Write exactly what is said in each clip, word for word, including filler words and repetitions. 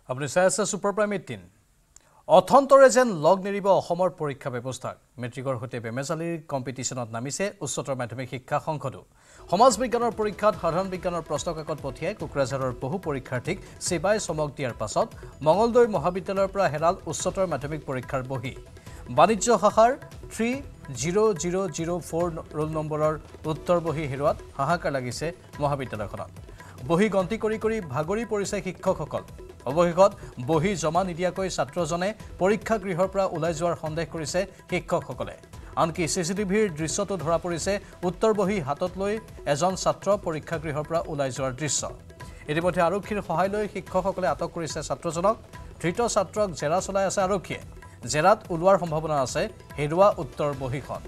আপুনি চাই আছে সুপাৰ প্ৰাইম এইটিন অথন্তৰে যেন লগ নেৰিব অসমৰ পৰীক্ষা ব্যৱস্থাক মেট্ৰিকৰ হতে বেমেজালিৰ কম্পিটিশনত নামিছে উচ্চতৰ মাধ্যমিক শিক্ষা সংসদো সমাজ বিজ্ঞানৰ পৰীক্ষাত সাধাৰণ বিজ্ঞানৰ প্ৰশ্নকাকত পঠিয়াই কোকৰাঝাৰৰ বহু পৰীক্ষাৰ্থীক সেবাই চমক দিয়াৰ পাছত মঙ্গলদৈ মহাবিদ্যালয়ৰ পৰা হেৰাল উচ্চতৰ মাধ্যমিক পৰীক্ষাৰ বহি বাণিজ্য শাখাৰ three zero' zero' zero' four roll নম্বৰৰ উত্তৰ বহি হেৰুৱাত হাহাকাৰ লাগিছে মহাবিদ্যালয়খনত বহি গন্তি কৰি কৰি ভাগৰি পৰিছে শিক্ষকসকল অৱশেষত বহি জমা নিদিয়াকৈ ছাত্ৰজনে পৰীক্ষা গৃহৰ পৰা ওলাই যোৱাৰ সন্দেহ কৰিছে শিক্ষকসকলে আনকি চিচিটিভিৰ দৃশ্যটো ধৰা পৰিছে উত্তৰ বহি হাতত লৈ এজন ছাত্ৰ পৰীক্ষা গৃহৰ পৰা ওলাই যোৱাৰ দৃশ্য ইতিমধ্যে আৰক্ষীৰ সহায় লৈ শিক্ষকসকলে আটক কৰিছে ছাত্ৰজনক ধৃত ছাত্ৰক জেৰা চলাই আছে আৰক্ষীয়ে জেৰাত ওলোৱাৰ সম্ভাৱনা আছে হেৰুৱা উত্তৰ বহিখন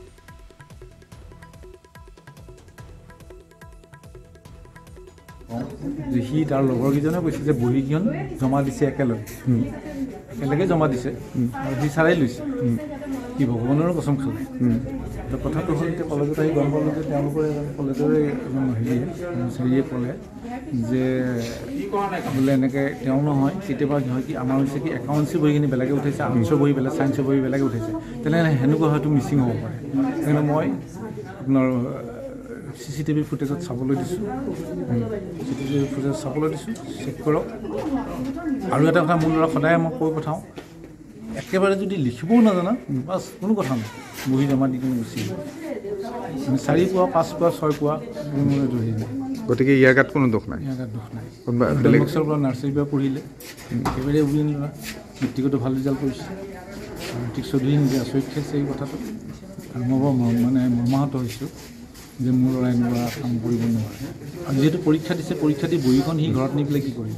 সি তাৰ লগৰ কেইজনে কৈছে যে বহীখন জমা দিছে একেলগে একেলগে জমা দিছে আৰু সি চাৰাই লৈছে কি ভগৱানৰো কসম খালে কথাটো হ'ল এতিয়া কলেজত আহি গম পালোঁ যে তেওঁলোকৰ এজন কলেজৰে এজন হেৰিয়ে হেৰিয়ে ক'লে যে বোলে এনেকৈ তেওঁ নহয় কেতিয়াবা কি হয় কি আমাৰ হৈছে কি একাউণ্টছী বহীখিনি বেলেগে উঠাইছে আৰ্টছৰ বহী বেলেগ ছায়েন্সৰ বহী বেলেগে উঠাইছে তেনেহ'লে সেনেকুৱা হয়তো মিচিং হ'ব পাৰে সেইকাৰণে মই আপোনাৰ চি চি টিভি ফুটেজত চাবলৈ দিছোঁ চি চি টিভি ফুটেজ চাবলৈ দিছোঁ চেক কৰক আৰু এটা কথা মোৰ ল'ৰা সদায় মই কৈ পঠাওঁ একেবাৰে যদি লিখিবও নাজানা বাছ কোনো কথা নাই বহি জমা দি কিনে গুচি চাৰি পোৱা পাঁচ পোৱা ছয় পোৱা কোনো ধৰি নাই গতিকে ইয়াৰ গাত কোনো দুখ নাই ইয়াৰ গাত দুখ নাই বেলেগ বছৰৰ পৰা নাৰ্চাৰীৰ পৰা পঢ়িলে একেবাৰে উৰি ল'ৰা মেট্ৰিকতো ভাল ৰিজাল্ট কৰিছে মেট্ৰিক চৌধুৰী নিজে আচৰিত খাইছে এই কথাটো আৰু মই মানে মৰ্মাহত হৈছোঁ যে মোৰ ল'ৰাই এনেকুৱা কাম কৰিব নোৱাৰে আৰু যিহেতু পৰীক্ষা দিছে পৰীক্ষা দি বহীখন সি ঘৰত নি পেলাই কি কৰিব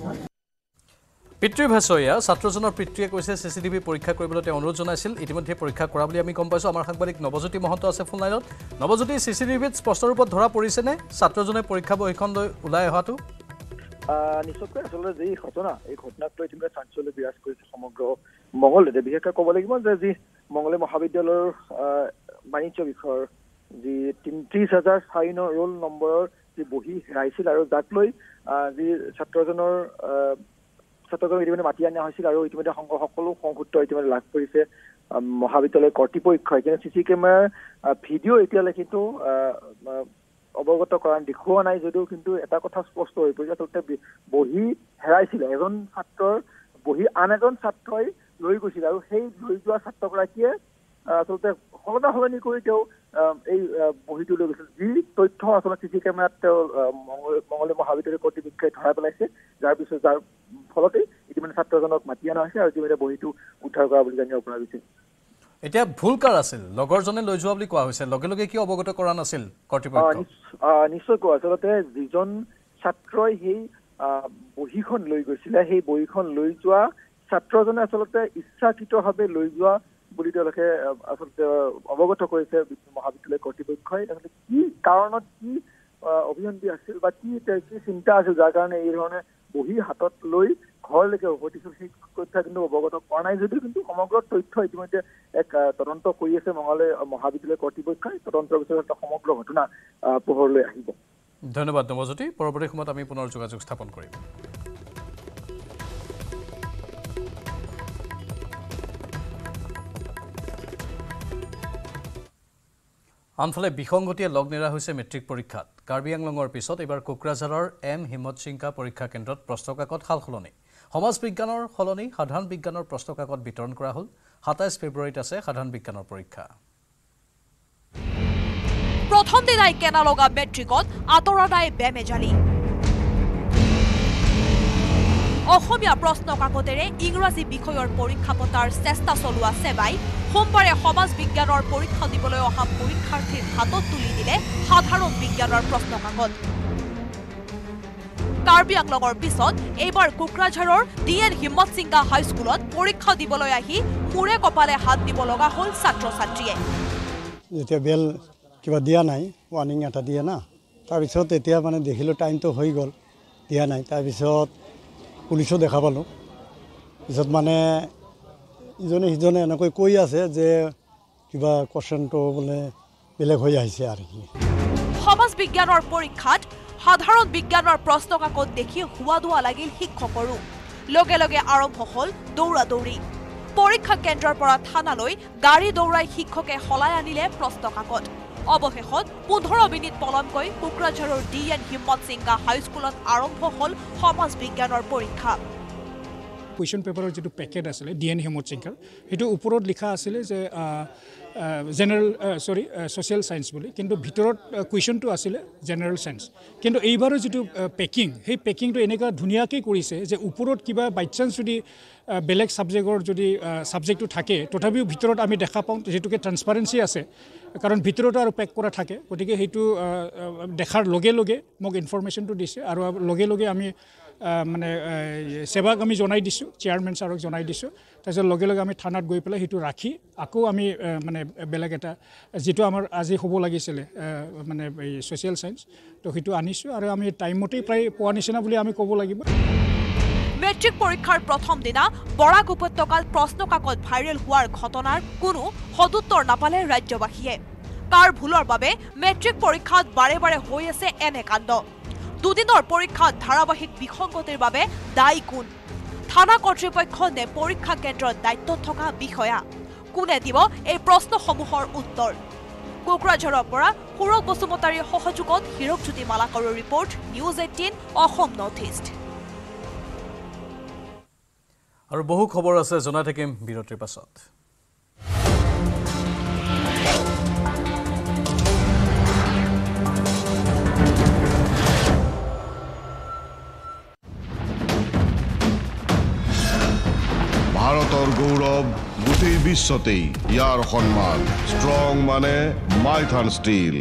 পিতৃ ভাষয়া ছাত্ৰজনৰ পিতৃয়ে কৈছে চিচিটিভি পৰীক্ষা কৰিবলৈ তেওঁ অনুৰোধ জনাইছিল ইতিমধ্যে পৰীক্ষা কৰা বুলি আমি গম পাইছোঁ আমাৰ সাংবাদিক নৱজ্যোতি মহন্ত আছে ফোন লাইনত নৱজ্যোতি চিচিটিভিত স্পষ্ট ৰূপত ধৰা পৰিছেনে ছাত্ৰজনে পৰীক্ষা বহীখন লৈ ওলাই অহাটো নিশ্চয়কৈ আচলতে যি ঘটনা এই ঘটনাক লৈ ইতিমধ্যে চাঞ্চল্য বিৰাজ কৰিছে সমগ্ৰ মঙলদৈতে বিশেষকৈ ক'ব লাগিব যে যি মঙলদৈ মহাবিদ্যালয়ৰ বাণিজ্য বিষয়ৰ যি ত্ৰিশ হাজাৰ চাৰি ন ৰোল নম্বৰৰ যি বহি হেৰাইছিল আৰু যাক লৈ যি ছাত্ৰজনৰ ছাত্ৰজনক ইতিমধ্যে মাতি অনা হৈছিল আৰু ইতিমধ্যে সকলো সংসূত্ৰ ইতিমধ্যে লাভ কৰিছে মহাবিদ্যালয় কৰ্তৃপক্ষই কিন্তু চি চি কেমেৰাৰ ভিডিঅ' এতিয়ালৈ কিন্তু অৱগত কৰা দেখুওৱা নাই যদিও কিন্তু এটা কথা স্পষ্ট হৈ পৰিছে আচলতে বহি হেৰাইছিল এজন ছাত্ৰৰ বহি আন এজন ছাত্ৰই লৈ গৈছিল আৰু সেই লৈ যোৱা ছাত্ৰগৰাকীয়ে আচলতে সলনা সলনি কৰি তেওঁ এই বহীটো লৈ গৈছিল যি তথ্য আচলতে চি চি কেমেৰাত তেওঁ মঙলদৈ মহাবিদ্যালয় কৰ্তৃপক্ষই ধৰাই পেলাইছে যাৰ পিছত যাৰ ফলতে ইতিমধ্যে ছাত্ৰজনক মাতি অনা হৈছে আৰু ইতিমধ্যে বহীটো উদ্ধাৰ কৰা বুলি জানিব পৰা গৈছে এতিয়া ভুল কাৰ আছিল লগৰজনে লৈ যোৱা বুলি কোৱা হৈছে লগে লগে কি অৱগত কৰা নাছিল কৰ্তৃপক্ষ নিশ্চয়কৈ আচলতে যিজন ছাত্ৰই সেই বহীখন লৈ গৈছিলে সেই বহীখন লৈ যোৱা ছাত্ৰজনে আচলতে ইচ্ছাকৃতভাৱে লৈ যোৱা বুলি তেওঁলোকে আচলতে অৱগত কৰিছে মহাবিদ্যালয় কৰ্তৃপক্ষই আচলতে কি কাৰণত কি অভিযন্তি আছিল বা কি কি চিন্তা আছিল যাৰ কাৰণে এই ধৰণে বহি হাতত লৈ ঘৰলৈকে উভতিছিল সেই তথ্য কিন্তু অৱগত কৰা নাই যদিও কিন্তু সমগ্ৰ তথ্য ইতিমধ্যে এক তদন্ত কৰি আছে মঙলদৈ মহাবিদ্যালয় কৰ্তৃপক্ষই তদন্তৰ পিছত সমগ্ৰ ঘটনা পোহৰলৈ আহিব ধন্যবাদ নৱজ্যোতি পৰৱৰ্তী সময়ত আমি পুনৰ যোগাযোগ স্থাপন কৰিম আনফালে বিসংগতিয়ে লগ নেৰা হৈছে মেট্ৰিক পৰীক্ষাত কাৰ্বি আংলঙৰ পিছত এইবাৰ কোকৰাঝাৰৰ এম হিমত সিংকা পৰীক্ষা কেন্দ্ৰত প্ৰশ্নকাকত সাল সলনি সমাজ বিজ্ঞানৰ সলনি সাধাৰণ বিজ্ঞানৰ প্ৰশ্নকাকত বিতৰণ কৰা হ'ল সাতাইছ ফেব্ৰুৱাৰীত আছে সাধাৰণ বিজ্ঞানৰ পৰীক্ষা প্ৰথম দিনাই কেনা লগা মেট্ৰিকত আতৰা নাই বেমেজালি অসমীয়া প্ৰশ্নকাকতেৰে ইংৰাজী বিষয়ৰ পৰীক্ষা পতাৰ চেষ্টা চলোৱা সেৱাই সোমবাৰে সমাজ বিজ্ঞানৰ পৰীক্ষা দিবলৈ অহা পৰীক্ষাৰ্থীৰ হাতত তুলি দিলে সাধাৰণ বিজ্ঞানৰ প্ৰশ্নকাকত কাৰ্বি আংলঙৰ পিছত এইবাৰ কোকৰাঝাৰৰ ডি এন হিম্মত সিংহা হাইস্কুলত পৰীক্ষা দিবলৈ আহি মূৰে কপালে হাত দিব লগা হ'ল ছাত্ৰ ছাত্ৰীয়ে যেতিয়া বেল কিবা দিয়া নাই ৱাৰ্ণিং এটা দিয়ে না তাৰপিছত এতিয়া মানে দেখিলোঁ টাইমটো হৈ গ'ল দিয়া নাই তাৰপিছত পুলিচো দেখা পালোঁ পিছত মানে ইজনে সিজনে এনেকৈ কৈ আছে যে কিবা কোৱেশ্যনটো বোলে বেলেগ হৈ আহিছে আৰু কি সমাজ বিজ্ঞানৰ পৰীক্ষাত সাধাৰণ বিজ্ঞানৰ প্ৰশ্নকাকত দেখি হুৱা দুৱা লাগিল শিক্ষকৰো লগে লগে আৰম্ভ হ'ল দৌৰা দৌৰি পৰীক্ষা কেন্দ্ৰৰ পৰা থানালৈ গাড়ী দৌৰাই শিক্ষকে সলাই আনিলে প্ৰশ্ন কাকত অৱশেষত পোন্ধৰ মিনিট পলমকৈ কোকৰাঝাৰৰ ডি এন হিম্মত সিংহা হাইস্কুলত আৰম্ভ হ'ল সমাজ বিজ্ঞানৰ পৰীক্ষা কুৱেশ্যন পেপাৰৰ যেটো পেকেট আছিলে ডি এন হিম্মত সিংহাৰ হেতু ওপৰত লিখা আছিলে যে জেনাৰেল সৰি সোশ্যাল সায়েন্স বুলি কিন্তু ভিতৰত কুৱেশ্যনটো আছিলে জেনাৰেল সায়েন্স কিন্তু এইবাৰৰ যেটো পেকিং সেই পেকিংটো এনেকা ধুনিয়াকৈ কৰিছে যে ওপৰত কিবা বাই চান্স যদি বেলেগ সাবজেক্টৰ যদি সাবজেক্টটো থাকে তথাপিও ভিতৰত আমি দেখা পাওঁ যেটোকে ট্ৰান্সপাৰেন্সি আছে কাৰণ ভিতৰত আৰু পেক কৰা থাকে গতিকে হেতু দেখাৰ লগে লগে মোক ইনফৰমেশনটো দিছে আৰু লগে লগে আমি মানে সেৱাক আমি জনাই দিছো চেয়াৰম্যান ছাৰক জনাই দিছো তাৰপিছত লগে লগে আমি থানাত গৈ পেলাই হেতু ৰাখি আকৌ আমি মানে বেলেগ এটা যেটো আমাৰ আজি হ'ব লাগিছিল মানে এই সোশ্যাল সায়েন্স তো হেতু আনিছো আৰু আমি টাইমতে প্ৰায় পোৱা নিচিনা বুলি আমি ক'ব লাগিব মেট্ৰিক পৰীক্ষাৰ প্ৰথম দিনা বৰাক উপত্যকাত প্ৰশ্ন কাকত ভাইৰেল হোৱাৰ ঘটনাৰ কোনো সদুত্তৰ নাপালে ৰাজ্যবাসীয়ে কাৰ ভুলৰ বাবে মেট্ৰিক পৰীক্ষাত বাৰে বাৰে হৈ আছে এনে কাণ্ড দুদিনৰ পৰীক্ষাত ধাৰাবাহিক বিসংগতিৰ বাবে দায়ী কোন থানা কৰ্তৃপক্ষ নে পৰীক্ষা কেন্দ্ৰত দায়িত্বত থকা বিষয়া কোনে দিব এই প্ৰশ্নসমূহৰ উত্তৰ কোকৰাঝাৰৰ পৰা সুৰক বসুমতাৰীৰ সহযোগত হিৰকজ্যোতি মালাকৰৰ report News Eighteen Assam North East আৰু বহু খবৰ আছে জনাই থাকিম বিৰতিৰ পাছত ভাৰতৰ গৌৰৱ গোটেই বিশ্বতেই ইয়াৰ সন্মান ষ্ট্ৰং মানে মাইথান ষ্টীল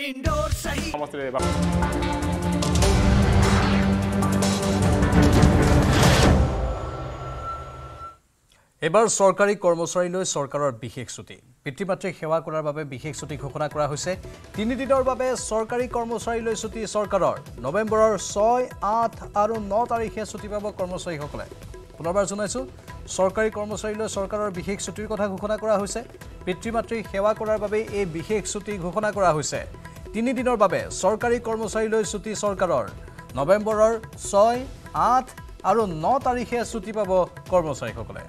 এবাৰ চৰকাৰী কৰ্মচাৰীলৈ চৰকাৰৰ বিশেষ ছুটি পিতৃ-মাতৃক সেৱা কৰাৰ বাবে বিশেষ ছুটি ঘোষণা কৰা হৈছে তিনি দিনৰ বাবে চৰকাৰী কৰ্মচাৰীলৈ ছুটি চৰকাৰৰ নৱেম্বৰৰ ছয় আঠ আৰু ন তাৰিখে ছুটি পাব কৰ্মচাৰীসকলে পুনৰবাৰ জনাইছো চৰকাৰী কৰ্মচাৰীলৈ চৰকাৰৰ বিশেষ ছুটিৰ কথা ঘোষণা কৰা হৈছে পিতৃ-মাতৃক সেৱা কৰাৰ বাবে এই বিশেষ ছুটি ঘোষণা কৰা হৈছে তিনি দিনৰ বাবে চৰকাৰী কৰ্মচাৰীলৈ ছুটি চৰকাৰৰ নৱেম্বৰৰ ছয় আঠ আৰু ন তাৰিখে ছুটি পাব কৰ্মচাৰীসকলে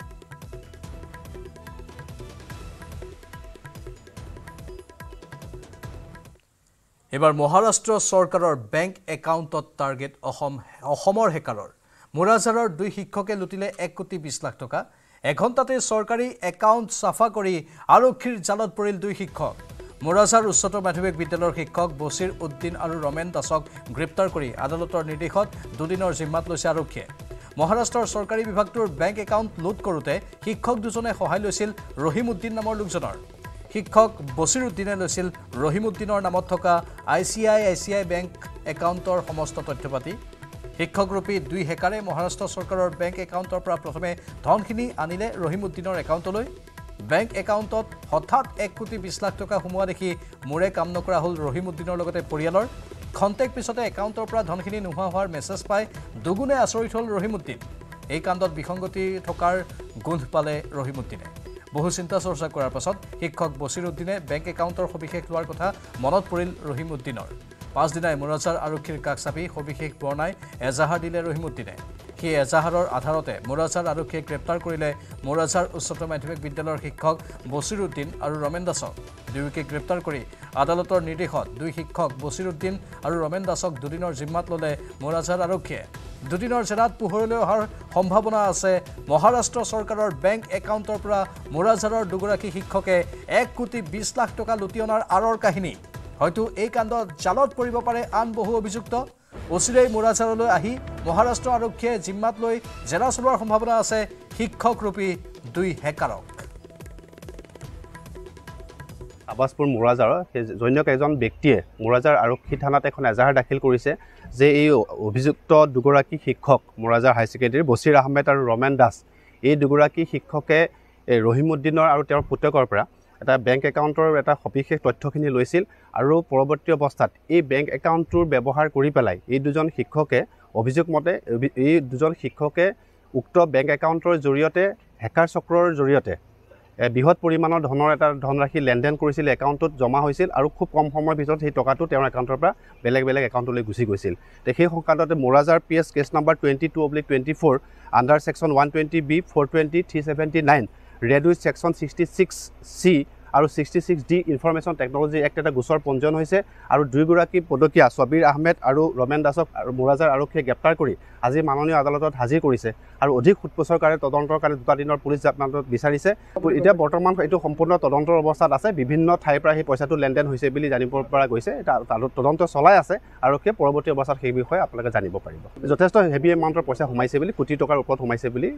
এবাৰ মহাৰাষ্ট্ৰ চৰকাৰৰ বেংক একাউণ্টত টাৰ্গেট অসম অসমৰ হেকাৰৰ মোৰাজাৰৰ দুই শিক্ষকে লুটিলে এক কোটি বিশ লাখ টকা এঘণ্টাতে চৰকাৰী একাউণ্ট সাফা কৰি আৰক্ষীৰ জালত পৰিল দুই শিক্ষক মোৰাজাৰ উচ্চতৰ মাধ্যমিক বিদ্যালয়ৰ শিক্ষক বছিৰ উদ্দিন আৰু ৰমেন দাসক গ্ৰেপ্তাৰ কৰি আদালতৰ নিৰ্দেশত দুদিনৰ জিম্মাত লৈছে আৰক্ষীয়ে মহাৰাষ্ট্ৰৰ চৰকাৰী বিভাগটোৰ বেংক একাউণ্ট লুট কৰোঁতে শিক্ষক দুজনে সহায় লৈছিল ৰহিম উদ্দিন নামৰ লোকজনৰ শিক্ষক বছিৰ উদ্দিনে লৈছিল ৰহিম উদ্দিনৰ নামত থকা I C I I C I bank একাউণ্টৰ সমস্ত তথ্যপাতি শিক্ষকৰূপী দুই হেকাৰে মহাৰাষ্ট্ৰ চৰকাৰৰ বেংক একাউণ্টৰ পৰা প্ৰথমে ধনখিনি আনিলে ৰহিম উদ্দিনৰ একাউণ্টলৈ বেংক একাউণ্টত হঠাৎ এক কোটি বিশ লাখ টকা সোমোৱা দেখি মোৰে কাম নকৰা হ'ল ৰহিম উদ্দিনৰ লগতে পৰিয়ালৰ খন্তেক পিছতে একাউণ্টৰ পৰা ধনখিনি নোহোৱা হোৱাৰ মেছেজ পাই দুগুণে আচৰিত হ'ল ৰহিম উদ্দিন এই কাণ্ডত বিসংগতি থকাৰ গোন্ধ পালে ৰহিম উদ্দিনে বহু চিন্তা চৰ্চা কৰাৰ পাছত শিক্ষক বছিৰ উদ্দিনে বেংক একাউণ্টৰ সবিশেষ লোৱাৰ কথা মনত পৰিল ৰহিম উদ্দিনৰ পাঁচদিনাই মোৰাজাৰ আৰক্ষীৰ কাষ চাপি সবিশেষ বৰ্ণাই এজাহাৰ দিলে ৰহিম উদ্দিনে সেই এজাহাৰৰ আধাৰতে মোৰাজাৰ আৰক্ষীয়ে গ্ৰেপ্তাৰ কৰিলে মোৰাজাৰ উচ্চতৰ মাধ্যমিক বিদ্যালয়ৰ শিক্ষক বছিৰ উদ্দিন আৰু ৰমেন দাসক দুয়োকে গ্ৰেপ্তাৰ কৰি আদালতৰ নিৰ্দেশত দুই শিক্ষক বছিৰ উদ্দিন আৰু ৰমেন দাসক দুদিনৰ জিম্মাত ল'লে মোৰাজাৰ আৰক্ষীয়ে দুদিনৰ জেৰাত পোহৰলৈ অহাৰ সম্ভাৱনা আছে মহাৰাষ্ট্ৰ চৰকাৰৰ বেংক একাউণ্টৰ পৰা মোৰাজাৰৰ দুগৰাকী শিক্ষকে এক কোটি বিশ লাখ টকা লুটি অনাৰ আঁৰৰ কাহিনী হয়তো এই কাণ্ডত জালত পৰিব পাৰে আন বহু অভিযুক্ত অচিৰেই মোৰাজাৰলৈ আহি মহাৰাষ্ট্ৰ আৰক্ষীয়ে জিম্মাত লৈ জেৰা চলোৱাৰ সম্ভাৱনা আছে শিক্ষকৰূপী দুই হেকাৰক আবাসপুৰ মোৰাজাৰৰ জন্য এজন ব্যক্তিয়ে মোৰাজাৰ আৰক্ষী থানাত এখন এজাহাৰ দাখিল কৰিছে যে এই অভিযুক্ত দুগৰাকী শিক্ষক মোৰাজাৰ হাই ছেকেণ্ডেৰী বছিৰ আহমেদ আৰু ৰমেন দাস এই দুগৰাকী শিক্ষকে ৰহিম উদ্দিনৰ আৰু তেওঁৰ পুতেকৰ পৰা এটা বেংক একাউণ্টৰ এটা সবিশেষ তথ্যখিনি লৈছিল আৰু পৰৱৰ্তী অৱস্থাত এই বেংক একাউণ্টটোৰ ব্যৱহাৰ কৰি পেলাই এই দুজন শিক্ষকে অভিযোগ মতে এই দুজন শিক্ষকে উক্ত বেংক একাউণ্টৰ জৰিয়তে হেকাৰ চক্ৰৰ জৰিয়তে বৃহৎ পৰিমাণৰ ধনৰ এটা ধনৰাশি লেনদেন কৰিছিল একাউণ্টত জমা হৈছিল আৰু খুব কম সময়ৰ ভিতৰত সেই টকাটো তেওঁৰ একাউণ্টৰ পৰা বেলেগ বেলেগ একাউণ্টলৈ গুচি গৈছিল তে সেই সংক্ৰান্ততে Morajhar P S case number twenty two oblique twenty four under section one twenty B four twenty three seventy nine read with section sixty six C আৰু sixty six D Information Technology Act এটা গোচৰ পঞ্জীয়ন হৈছে আৰু দুয়োগৰাকী পদকীয়া ছবিৰ আহমেদ আৰু ৰমেন দাসক আৰু মোৰাজাৰ আৰক্ষীয়ে গ্ৰেপ্তাৰ কৰি আজি মাননীয় আদালতত হাজিৰ কৰিছে আৰু অধিক সোধপোছৰ কাৰণে তদন্তৰ কাৰণে দুটা দিনৰ পুলিচ জামিনত বিচাৰিছে এতিয়া বৰ্তমান এইটো সম্পূৰ্ণ তদন্তৰ অৱস্থাত আছে বিভিন্ন ঠাইৰ পৰা সেই পইচাটো লেনদেন হৈছে বুলি জানিব পৰা গৈছে এটা তদন্ত চলাই আছে আৰক্ষীয়ে পৰৱৰ্তী অৱস্থাত সেই বিষয়ে আপোনালোকে জানিব পাৰিব যথেষ্ট হেভি এমাউণ্টৰ পইচা সোমাইছে বুলি কোটি টকাৰ ওপৰত সোমাইছে বুলি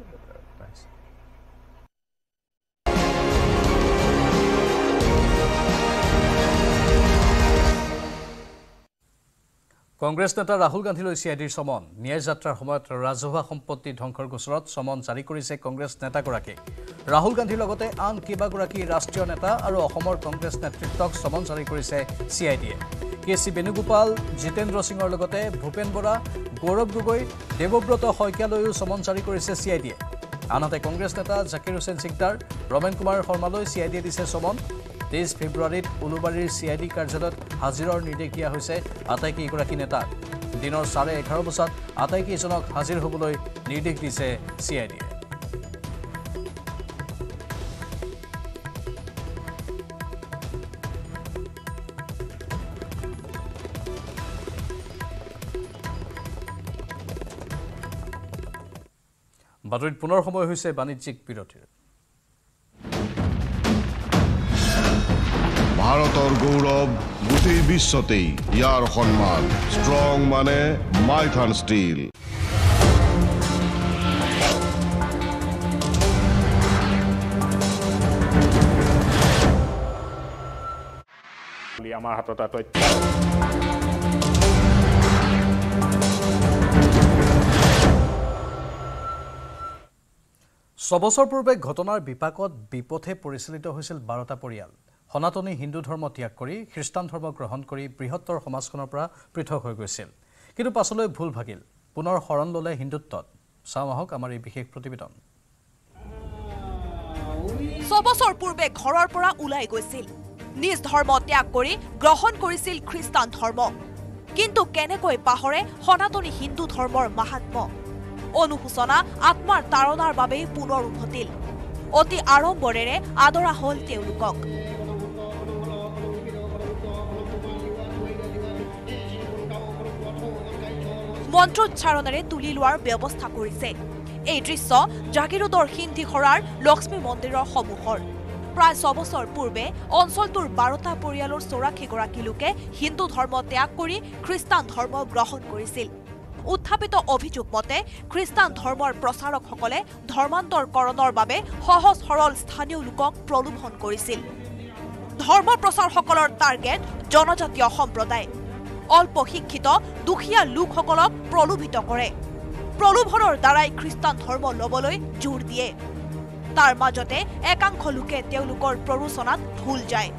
কংগ্ৰেছ নেতা ৰাহুল গান্ধীলৈ চি আই ডিৰ সমন ন্যায় যাত্ৰাৰ সময়ত ৰাজহুৱা সম্পত্তি ধ্বংসৰ গোচৰত সমন জাৰি কৰিছে কংগ্ৰেছ নেতাগৰাকী ৰাহুল গান্ধীৰ লগতে আন কেইবাগৰাকী ৰাষ্ট্ৰীয় নেতা আৰু অসমৰ কংগ্ৰেছ নেতৃত্বক সমন জাৰি কৰিছে চি আই ডিয়ে কে চি বেণুগোপাল জিতেন্দ্ৰ সিঙৰ লগতে ভূপেন বৰা গৌৰৱ গগৈ দেৱব্ৰত শইকীয়ালৈও সমন জাৰি কৰিছে চি আই ডিয়ে আনহাতে কংগ্ৰেছ নেতা জাকিৰ হুছেইন সিকদাৰ ৰমেন কুমাৰ শৰ্মালৈ চি আই ডিয়ে দিছে সমন তেইছ ফেব্ৰুৱাৰীত উলুবাৰীৰ চি আই ডি কাৰ্যালয়ত হাজিৰৰ নিৰ্দেশ দিয়া হৈছে আটাইকেইগৰাকী নেতাক দিনৰ চাৰে এঘাৰ বজাত আটাইকেইজনক হাজিৰ হ'বলৈ নিৰ্দেশ দিছে চি আই ডিয়ে বাতৰিত পুনৰ সময় হৈছে বাণিজ্যিক বিৰতিৰ ভাৰতৰ গৌৰৱ গোটেই বিশ্বতেই ইয়াৰ সন্মান ষ্ট্ৰং মানে মাইথান ষ্টীল আমাৰ হাতত তথ্য ছবছৰ পূৰ্বে ঘটনাৰ বিপাকত বিপথে পৰিচালিত হৈছিল বাৰটা পৰিয়াল সনাতনী হিন্দু ধৰ্ম ত্যাগ কৰি খ্ৰীষ্টান ধৰ্ম গ্ৰহণ কৰি বৃহত্তৰ সমাজখনৰ পৰা পৃথক হৈ গৈছিল কিন্তু পাছলৈ ভুল ভাগিল পুনৰ শৰণ ল'লে হিন্দুত্বত চাওঁ আহক আমাৰ এই বিশেষ প্ৰতিবেদন ছবছৰ পূৰ্বে ঘৰৰ পৰা ওলাই গৈছিল নিজ ধৰ্ম ত্যাগ কৰি গ্ৰহণ কৰিছিল খ্ৰীষ্টান ধৰ্ম কিন্তু কেনেকৈ পাহৰে সনাতনী হিন্দু ধৰ্মৰ মাহাত্ম্য অনুশোচনা আত্মাৰ তাৰণাৰ বাবে পুনৰ উভতিল অতি আড়ম্বৰেৰে আদৰা হল তেওঁলোকক মন্ত্ৰোচ্চাৰণেৰে তুলি লোৱাৰ ব্যৱস্থা কৰিছে এই দৃশ্য জাগিৰোডৰ সিন্ধিখৰাৰ লক্ষ্মী মন্দিৰৰ সন্মুখৰ প্ৰায় ছবছৰ পূৰ্বে অঞ্চলটোৰ বাৰটা পৰিয়ালৰ চৌৰাশীগৰাকী লোকে হিন্দু ধৰ্ম ত্যাগ কৰি খ্ৰীষ্টান ধৰ্ম গ্ৰহণ কৰিছিল উত্থাপিত অভিযোগ মতে খ্ৰীষ্টান ধৰ্মৰ প্ৰচাৰকসকলে ধৰ্মান্তৰকৰণৰ বাবে সহজ সৰল স্থানীয় লোকক প্ৰলোভন কৰিছিল ধৰ্ম প্ৰচাৰসকলৰ টাৰ্গেট জনজাতীয় সম্প্ৰদায় অল্প শিক্ষিত দুখীয়া লোকসকলক প্ৰলোভিত কৰে প্ৰলোভনৰ দ্বাৰাই খ্ৰীষ্টান ধৰ্ম ল'বলৈ জোৰ দিয়ে তাৰ মাজতে একাংশ লোকে তেওঁলোকৰ প্ৰৰোচনাত ভুল যায়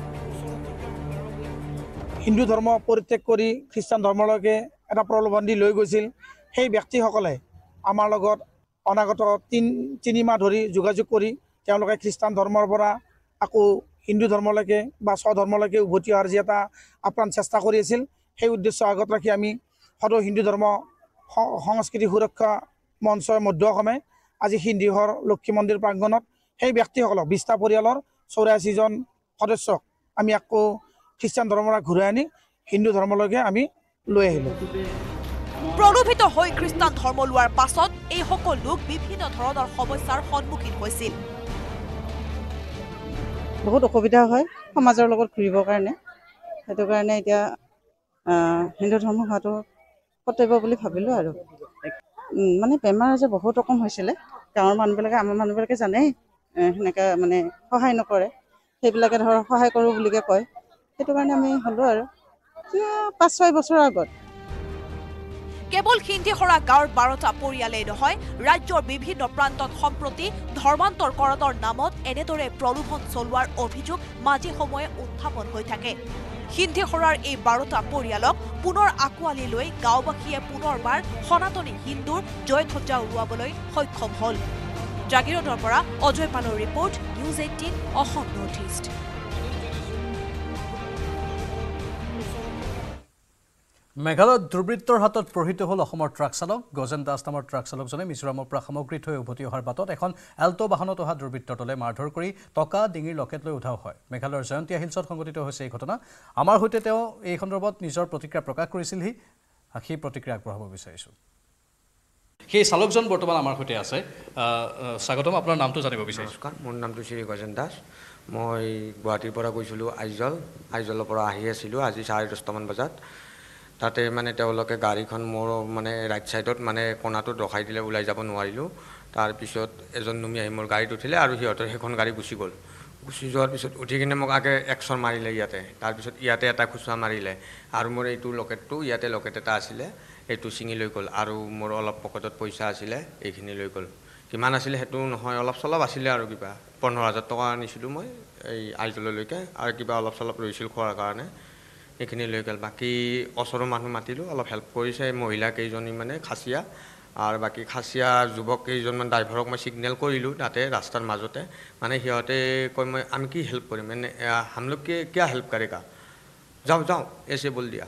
হিন্দু ধৰ্ম পৰিত্যাগ কৰি খ্ৰীষ্টান ধৰ্মলৈকে এটা প্ৰলোভন দি লৈ গৈছিল সেই ব্যক্তিসকলে আমাৰ লগত অনাগত তিন তিনি মাহ ধৰি যোগাযোগ কৰি তেওঁলোকে খ্ৰীষ্টান ধৰ্মৰ পৰা আকৌ হিন্দু ধৰ্মলৈকে বা স্বধৰ্মলৈকে উভতি অহাৰ যি এটা আপ্ৰাণ চেষ্টা কৰি আছিল সেই উদ্দেশ্য আগত ৰাখি আমি সদৌ হিন্দু ধৰ্ম সংস্কৃতি সুৰক্ষা মঞ্চৰ মধ্য অসমে আজি সিন্ধিহৰ লক্ষ্মী মন্দিৰ প্ৰাংগণত সেই ব্যক্তিসকলক বিশটা পৰিয়ালৰ চৌৰাশীজন সদস্যক আমি আকৌ খ্ৰীষ্টান ধৰ্মৰ পৰা ঘূৰাই আনি হিন্দু ধৰ্মলৈকে আমি লৈ আহিলোঁ প্ৰলোভিত হৈ খ্ৰীষ্টান ধৰ্ম লোৱাৰ পাছত এই সকল লোক বিভিন্ন ধৰণৰ সমস্যাৰ সন্মুখীন হৈছিল বহুত অসুবিধা হয় সমাজৰ লগত ঘূৰিবৰ কাৰণে সেইটো কাৰণে এতিয়া হিন্দু ধৰ্ম হোৱাটো কৰ্তব্য বুলি ভাবিলোঁ আৰু মানে বেমাৰ আজাৰ বহুত ৰকম হৈছিলে গাঁৱৰ মানুহবিলাকে আমাৰ মানুহবিলাকে জানেই সেনেকৈ মানে সহায় নকৰে সেইবিলাকে ধৰ সহায় কৰোঁ বুলিকে কয় সেইটো কাৰণে আমি হ'লোঁ আৰু পাঁচ ছয় বছৰৰ আগত কেৱল সিন্ধিখৰা গাঁৱৰ বাৰটা পৰিয়ালেই নহয় ৰাজ্যৰ বিভিন্ন প্ৰান্তত সম্প্ৰতি ধৰ্মান্তৰকৰণৰ নামত এনেদৰে প্ৰলোভন চলোৱাৰ অভিযোগ মাজে সময়ে উত্থাপন হৈ থাকে সিন্ধিখৰাৰ এই বাৰটা পৰিয়ালক পুনৰ আঁকোৱালি লৈ গাঁওবাসীয়ে পুনৰবাৰ সনাতনী হিন্দুৰ জয়ধ্বজা উৰুৱাবলৈ সক্ষম হ'ল জাগিৰোডৰ পৰা অজয় পালৰ report News Eighteen Assam North East মেঘালয়ত দুৰ্বৃত্তৰ হাতত প্ৰহিত হ'ল অসমৰ ট্ৰাক চালক গজেন দাস নামৰ ট্ৰাক চালকজনে মিজোৰামৰ পৰা সামগ্ৰী থৈ উভতি অহাৰ বাটত এখন এল্টো বাহনত অহা দুৰ্বৃত্তৰ দলে মাৰধৰ কৰি টকা ডিঙিৰ লকেট লৈ উধাও হয় মেঘালয়ৰ জয়ন্তীয়া হিলছত সংঘটিত হৈছে এই ঘটনা আমাৰ সৈতে তেওঁ এই সন্দৰ্ভত নিজৰ প্ৰতিক্ৰিয়া প্ৰকাশ কৰিছিলহি সেই প্ৰতিক্ৰিয়া আগবঢ়াব বিচাৰিছোঁ সেই চালকজন বৰ্তমান আমাৰ সৈতে আছে স্বাগতম আপোনাৰ নামটো জানিব বিচাৰিছোঁ মোৰ নামটো শ্ৰী গজেন দাস মই গুৱাহাটীৰ পৰা গৈছিলোঁ আইজল আইজলৰ পৰা আহি আছিলোঁ আজি চাৰে দহটামান বজাত তাতে মানে তেওঁলোকে গাড়ীখন মোৰ মানে ৰাইট সাইডত মানে কোণাটোত ৰখাই দিলে ওলাই যাব নোৱাৰিলোঁ তাৰপিছত এজন নুমি আহি মোৰ গাড়ীত উঠিলে আৰু সিহঁতৰ সেইখন গাড়ী গুচি গ'ল গুচি যোৱাৰ পিছত উঠি কিনে মোক আগে একশ্যন মাৰিলে ইয়াতে তাৰপিছত ইয়াতে এটা খুচুৰা মাৰিলে আৰু মোৰ এইটো লকেটটো ইয়াতে লকেট এটা আছিলে এইটো ছিঙি লৈ গ'ল আৰু মোৰ অলপ পকেটত পইচা আছিলে এইখিনি লৈ গ'ল কিমান আছিলে সেইটো নহয় অলপ চলপ আছিলে আৰু কিবা পোন্ধৰ হাজাৰ টকা আনিছিলোঁ মই এই আইজললৈকে আৰু কিবা অলপ চলপ ৰৈছিল খোৱাৰ কাৰণে এইখিনি লৈ গ'ল বাকী ওচৰৰ মানুহ মাতিলোঁ অলপ হেল্প কৰিছে মহিলা কেইজনী মানে খাচীয়া আৰু বাকী খাচীয়া যুৱক কেইজনমান ড্ৰাইভাৰক মই ছিগনেল কৰিলোঁ তাতে ৰাস্তাৰ মাজতে মানে সিহঁতে কয় মই আমি কি হেল্প কৰিম মানে হামলোক কিয় হেল্প কৰেগা যাওঁ যাওঁ এছে বল দিয়া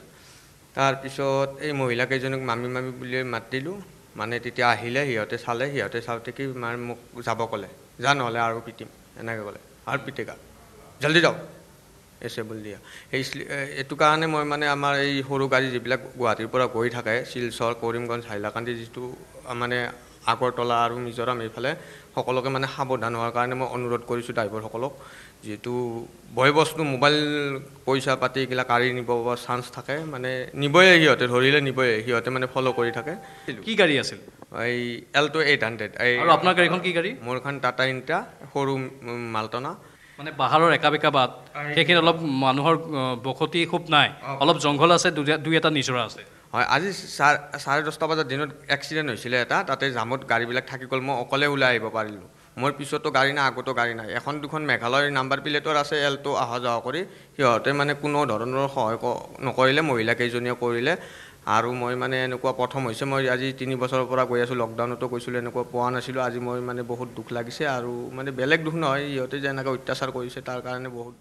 তাৰপিছত এই মহিলা কেইজনক মামি মামি বুলি মাতিলোঁ মানে তেতিয়া আহিলে সিহঁতে চালে সিহঁতে চাওঁতে কি মানে মোক যাব ক'লে যা নহ'লে আৰু পিটিম এনেকৈ ক'লে আৰু পিটেগা জল্দি যাওঁ এছে বল দিয়া এই এইটো কাৰণে মই মানে আমাৰ এই সৰু গাড়ী যিবিলাক গুৱাহাটীৰ পৰা গৈ থাকে শিলচৰ কৰিমগঞ্জ হাইলাকান্দি যিটো মানে আগৰতলা আৰু মিজোৰাম এইফালে সকলোকে মানে সাৱধান হোৱাৰ কাৰণে মই অনুৰোধ কৰিছোঁ ড্ৰাইভাৰসকলক যিহেতু বয় বস্তু মোবাইল পইচা পাতি এইবিলাক গাড়ী নিব চান্স থাকে মানে নিবই সিহঁতে ধৰিলে নিবই সিহঁতে মানে ফ'ল' কৰি থাকে কি গাড়ী আছিল এই এল্টো এইট হাণ্ড্ৰেড এই আৰু আপোনাৰ গাড়ীখন কি গাড়ী মোৰখন টাটা ইণ্টা সৰু মালটনা মানে পাহাৰৰ একা বেকা বাট সেইখিনি অলপ মানুহৰ বসতি খুব নাই অলপ জংঘল আছে দুই এটা নিজৰা আছে হয় আজি চাৰে দহটা বজাত দিনত এক্সিডেণ্ট হৈছিলে এটা তাতে জামত গাড়ীবিলাক থাকি গ'ল মই অকলে ওলাই আহিব পাৰিলোঁ মোৰ পিছতো গাড়ী নাই আগতো গাড়ী নাই এখন দুখন মেঘালয়ৰ নাম্বাৰ প্লেটৰ আছে এল্টো অহা যোৱা কৰি সিহঁতে মানে কোনো ধৰণৰ সহায় নকৰিলে মহিলা কেইজনীয়ে কৰিলে আৰু মই মানে এনেকুৱা প্ৰথম হৈছে মই আজি তিনি বছৰৰ পৰা গৈ আছোঁ লকডাউনতো গৈছিলোঁ এনেকুৱা পোৱা নাছিলোঁ আজি মই মানে বহুত দুখ লাগিছে আৰু মানে বেলেগ দুখ নহয় সিহঁতে যে এনেকৈ অত্যাচাৰ কৰিছে তাৰ কাৰণে বহুত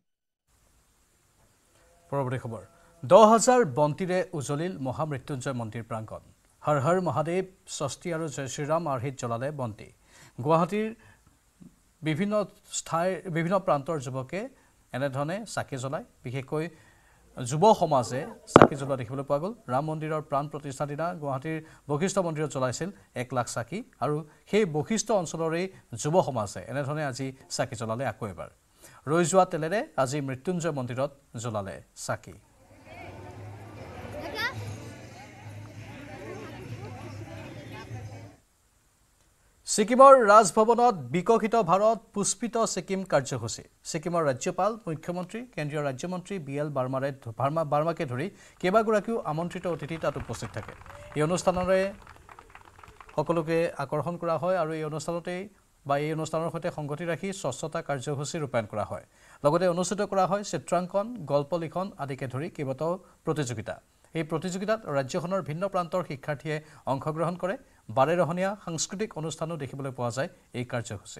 পৰৱৰ্তী খবৰ দহ হাজাৰ বন্তিৰে উজলিল মহামৃত্যুঞ্জয় মন্দিৰ প্ৰাংগণ হৰ হৰ মহাদেৱ ষষ্ঠী আৰু জয় শ্ৰীৰাম আৰ্হিত জ্বলালে বন্তি গুৱাহাটীৰ বিভিন্ন ঠাইৰ বিভিন্ন প্ৰান্তৰ যুৱকে এনেধৰণে চাকি জ্বলায় বিশেষকৈ যুৱ সমাজে চাকি জ্বলোৱা দেখিবলৈ পোৱা গ'ল ৰাম মন্দিৰৰ প্ৰাণ প্ৰতিষ্ঠাৰ দিনা গুৱাহাটীৰ বশিষ্ঠ মন্দিৰত জ্বলাইছিল এক লাখ চাকি আৰু সেই বশিষ্ঠ অঞ্চলৰেই যুৱ সমাজে এনেধৰণে আজি চাকি জ্বলালে আকৌ এবাৰ ৰৈ যোৱা তেলেৰে আজি মৃত্যুঞ্জয় মন্দিৰত জ্বলালে চাকি ছিকিমৰ ৰাজভৱনত বিকশিত ভাৰত পুষ্পিত ছিকিম কাৰ্যসূচী ছিকিমৰ ৰাজ্যপাল মুখ্যমন্ত্ৰী কেন্দ্ৰীয় ৰাজ্যমন্ত্ৰী বি এল বাৰ্মাৰে বাৰ্মা বাৰ্মাকে ধৰি কেইবাগৰাকীও আমন্ত্ৰিত অতিথি তাত উপস্থিত থাকে এই অনুষ্ঠানৰে সকলোকে আকৰ্ষণ কৰা হয় আৰু এই অনুষ্ঠানতেই বা এই অনুষ্ঠানৰ সৈতে সংগতি ৰাখি স্বচ্ছতা কাৰ্যসূচী ৰূপায়ণ কৰা হয় লগতে অনুষ্ঠিত কৰা হয় চিত্ৰাংকন গল্প লিখন আদিকে ধৰি কেইবাটাও প্ৰতিযোগিতা এই প্ৰতিযোগিতাত ৰাজ্যখনৰ ভিন্ন প্ৰান্তৰ শিক্ষাৰ্থীয়ে অংশগ্ৰহণ কৰে বাৰেৰহণীয়া সাংস্কৃতিক অনুষ্ঠানো দেখিবলৈ পোৱা যায় এই কাৰ্যসূচী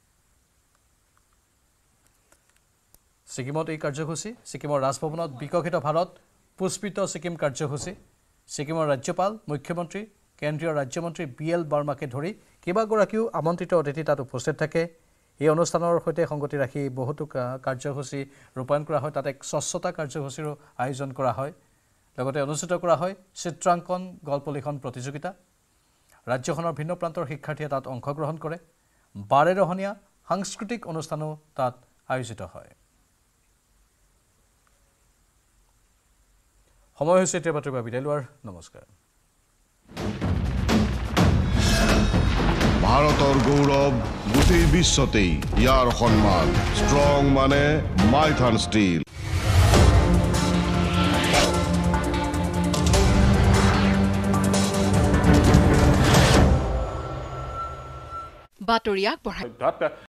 ছিকিমত এই কাৰ্যসূচী ছিকিমৰ ৰাজভৱনত বিকশিত ভাৰত পুষ্পিত ছিকিম কাৰ্যসূচী ছিকিমৰ ৰাজ্যপাল মুখ্যমন্ত্ৰী কেন্দ্ৰীয় ৰাজ্যমন্ত্ৰী বি এল বাৰ্মাকে ধৰি কেইবাগৰাকীও আমন্ত্ৰিত অতিথি তাত উপস্থিত থাকে এই অনুষ্ঠানৰ সৈতে সংগতি ৰাখি বহুতো কাৰ্যসূচী ৰূপায়ণ কৰা হয় তাত এক স্বচ্ছতা কাৰ্যসূচীৰো আয়োজন কৰা হয় লগতে অনুষ্ঠিত কৰা হয় চিত্ৰাংকন গল্প লিখন প্ৰতিযোগিতা ৰাজ্যখনৰ ভিন্ন প্ৰান্তৰ শিক্ষাৰ্থীয়ে তাত অংশগ্ৰহণ কৰে বাৰেৰহণীয়া সাংস্কৃতিক অনুষ্ঠানো তাত আয়োজিত হয় সময় হৈছে এতিয়া বাতৰিৰ পৰা বিদায় লোৱাৰ নমস্কাৰ ভাৰতৰ গৌৰৱ গোটেই বিশ্বতেই ইয়াৰ সন্মান ষ্ট্ৰং মানে মাইথান ষ্টীল বাতৰি আগবঢ়াই